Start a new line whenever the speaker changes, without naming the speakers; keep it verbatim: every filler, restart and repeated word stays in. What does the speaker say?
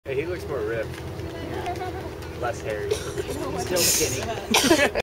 Hey, he looks more ripped. Less hairy.
Still skinny.